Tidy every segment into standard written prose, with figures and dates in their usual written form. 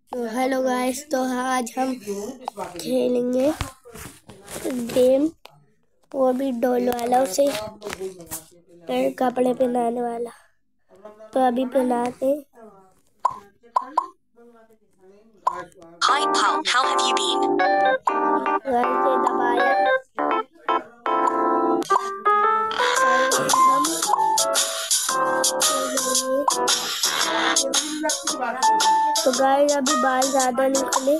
तो hello guys, तो आज हम खेलेंगे गेम, वो भी डॉल वाला, उसे कपड़े पहनाने वाला। तो अभी पहनाते। Hi pal, how have you been? से दबाया तो गाइस अभी बाल ज्यादा निकले।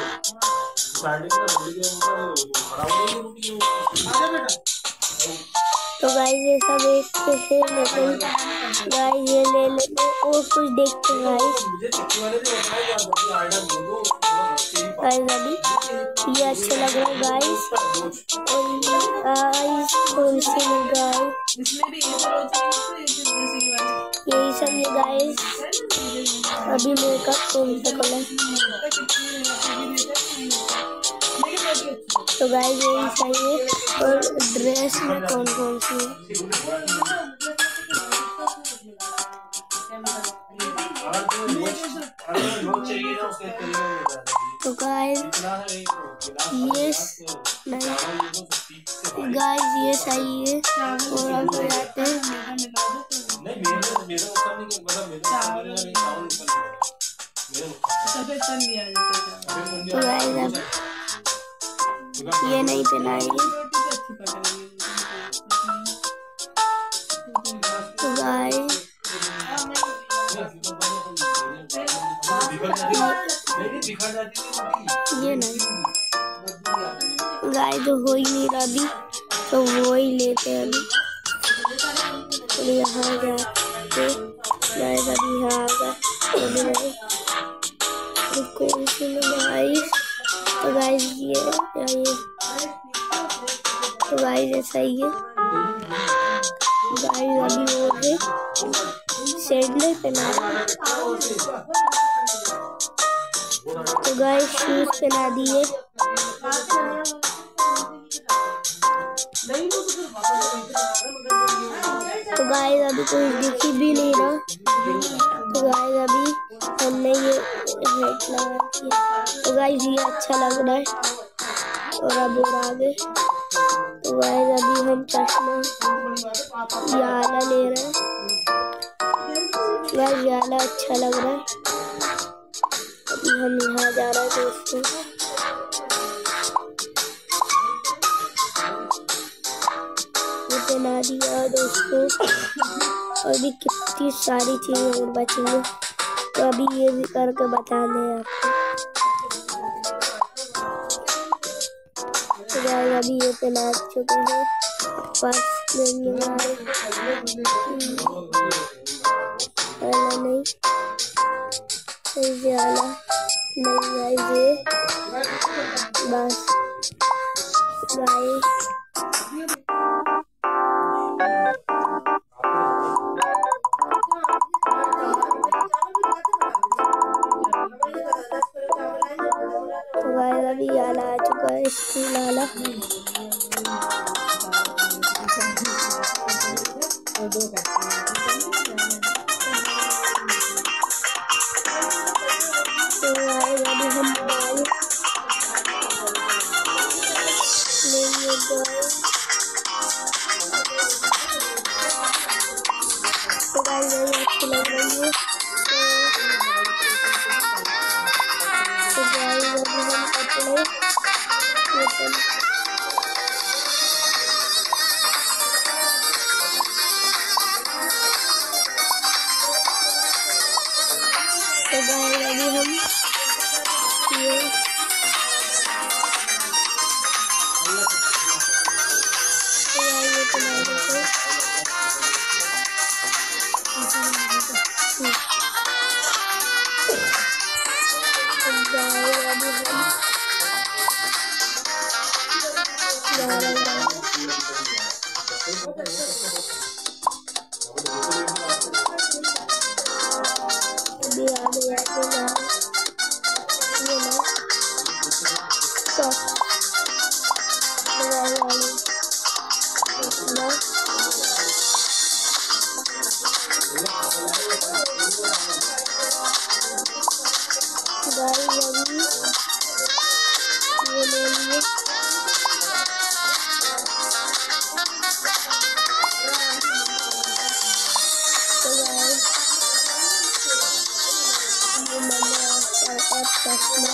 तो गाइस ये सब एक है, लेकिन गाइस ये ले लेते और कुछ देखते हैं गाइस। अभी ये अच्छे लग रहे हैं गाइस। और गाइस कौन सी गाइस, यही सब ये गाइस। अभी मेकअप कौन सा कलर, तो गाइस यही सही है। और ड्रेस में कौन कौन सी है, तो गाइस ये नहीं गाइस ये सही है। और अब हो जाते हैं। तो गाइस अब ये नहीं पहनाएंगे। तो गाइस ये नहीं गाइस, तो हो ही नहीं रहा अभी, तो वो ही लेते हैं अभी। तो यहाँ जाते गाइस, अभी यहाँ आ गए कौन सी गाइस। तो गाइस ये तो गाइस ये सही है गाइस। अभी वो है सैंडल पहना। तो गाइस शूज पहना दिए। तो गाइस अभी कोई दिख भी नहीं रहा। तो गाइस अभी हमने ये हेड लगा दिया। तो गाइस ये अच्छा लग रहा है। और अब और आगे तो गाइस अभी हम चश्मा ये आला ले रहे हैं गाइस। ये आला अच्छा लग रहा है। अभी हम यहाँ जा रहे हैं दोस्तों। ये पहना दिया दोस्तों। और भी कितनी सारी चीजें और बची हैं, तो अभी ये भी करके बताने हैं आपको। तो गाइस अभी ये पहना चुके हैं। बस नहीं गाइस ये बस गाइस। तो गाइस अभी आला आ चुका है, स्कूल आला। तो गाइस अभी हम बाल लेंगे गाइस। तो गाइस ये अच्छी लग रही है। तो गाइस अभी हम कपड़े तो गाइस अभी हम ये गाइस अभी ये ले लिए। तो गाइस ये मैंने आपका चश्मा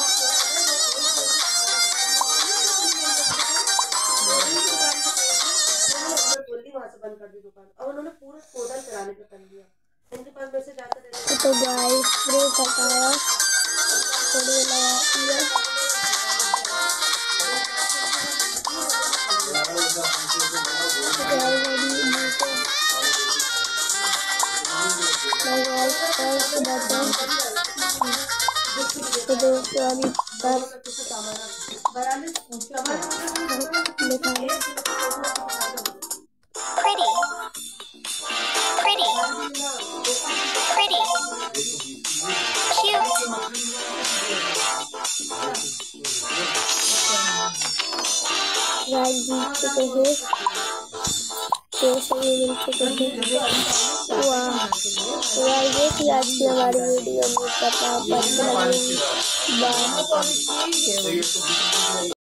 बंद कर दी दुकान और उन्होंने पूरा टोटल कराने का कर दिया। इनके पास मैसेज आता रहता है। तो गाइस स्प्रे हटाया, थोड़ी लगा दिया। गाइस अभी नीचे गाइस फर्स्ट बटन तो दोस्तों अभी फर्स्ट लिखा है। Pretty. Pretty. Pretty. Cute. Guys जीत चुके हैं, पैसे भी मिल चुके हैं। वाह तो गाइस ये थी आज की हमारी वीडियो। उम्मीद करता हूँ आपको अच्छी लगी। बाय।